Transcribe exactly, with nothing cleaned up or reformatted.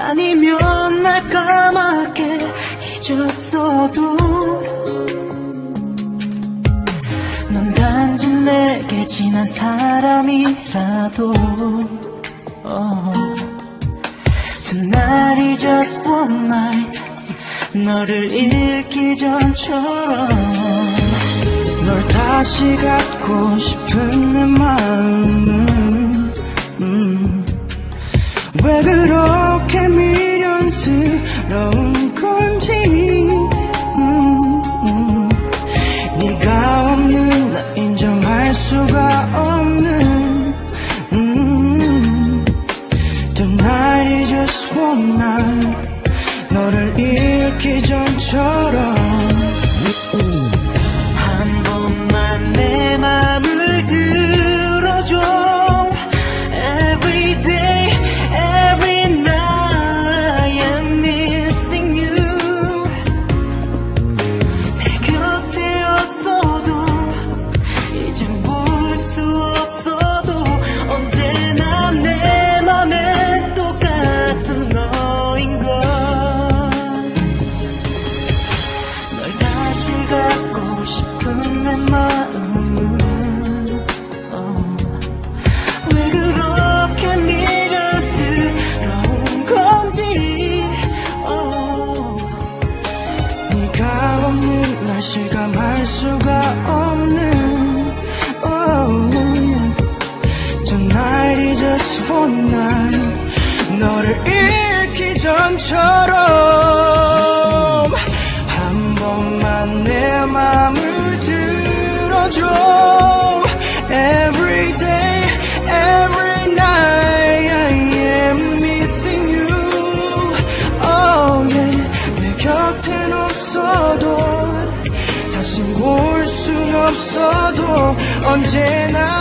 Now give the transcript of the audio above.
아니면 날 까맣게 잊었어도 넌 단지 내게 지난 사람이라도 oh. Tonight is just one night 너를 잃기 전처럼 널 다시 갖고 싶은 내 마음은 음, 왜 그렇게 미련스러운 건지 음, 음, 네가 없는 나 인정할 수가 없는 음, Tonight is just one night 너를 잃기 전처럼 한 번만 내 맘을 들어줘 Every day, every night I'm missing you 내 곁에 없어도 이젠 볼 수 없어도 언제나 내 맘엔 똑같은 너인 걸 다시 갖고 싶은 내 마음은 oh. 왜 그렇게 미련스러운 건지 oh. 네가 없는 날 실감할 수가 없는 oh. Tonight is just one night 너를 잃기 전처럼 한 번만 내 맘을 들어줘 Every day, every night I am missing you Oh yeah 내 곁엔 없어도 다시 올 순 없어도 언제나